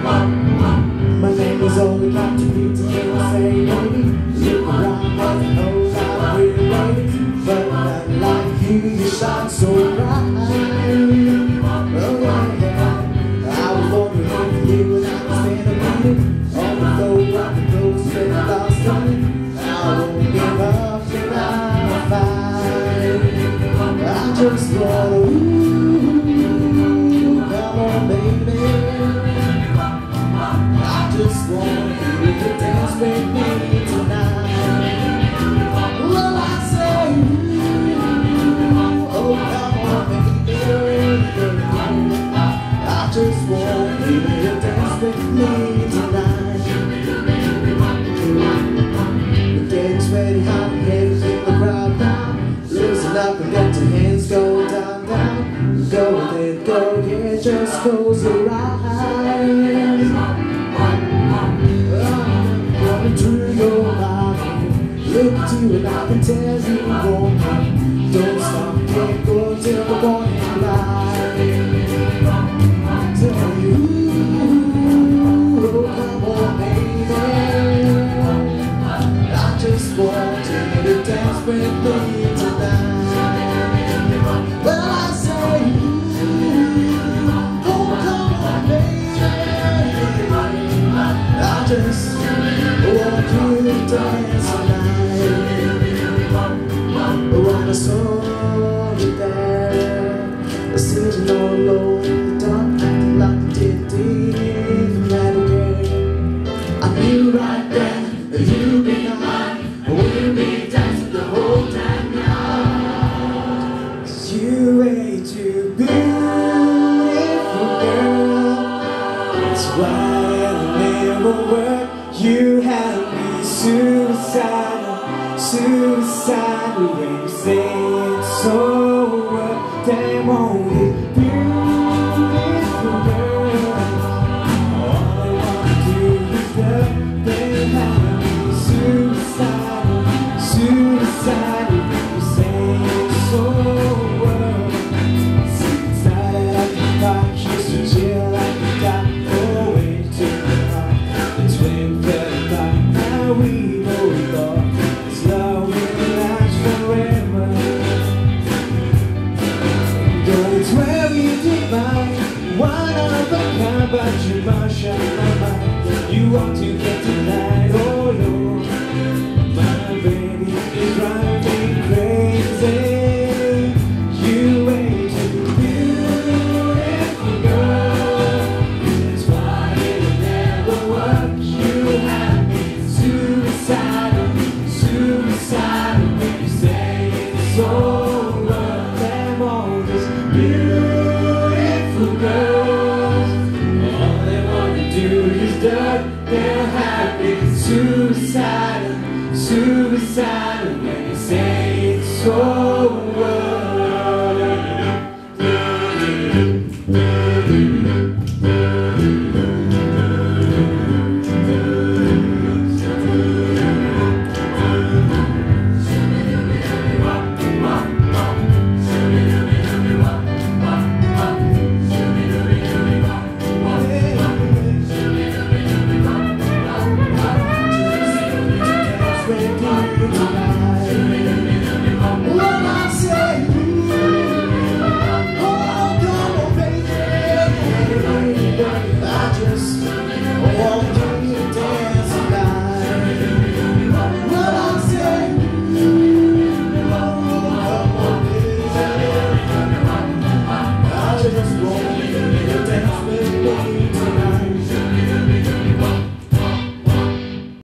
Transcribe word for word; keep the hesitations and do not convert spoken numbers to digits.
My name is all we got to be together. Say, baby, look around, I know that we're ready, but not like you, you shine so bright. Oh yeah, I was wondering if you and I could spend a minute, although I could go spend a lost time. I won't give up till I'm fine. I just wanna, ooh, come on, baby. I just want you to dance with me tonight. Well, I say, ooh, oh, come on, baby. I just want you to dance with me tonight. The dance ready, hot and heavy, in the crowd now. Loosen up and let your hands go down, down. Go then, go, yeah, just close your eyes. Running through your body, look at you and I can tell you won't. Don't stop, can't go till the morning light. Tell you, oh, come on, baby. I just want you to dance with me tonight. Well, I say, oh, come on, baby. I just want you to dance tonight. When I saw you there, sitting all alone in the dark, acting like you didn't even matter again. I knew right then that you'd be mine, we'll be dancing the whole time now. 'Cause you ain't too beautiful, girl. That's why it'll never work. You have me suicidal, suicidal when you say it's so well. Damn, only beautiful girl. All I wanna do is love. They have me suicidal, suicidal when you say it's so well. Inside like a rock, kiss you chill like a dot. Away to the heart, it's when we both thought this love will last forever. Girl, it's where we divine, one of a kind, but you must shine my mind. You want to get tonight, oh Lord. My baby is driving me crazy. You ain't too beautiful, girl. That's why it'll never work. You have suicidal, suicidal when you say it's over. Them all these beautiful girls, all they wanna do is dirt. They're happy, suicidal, suicidal when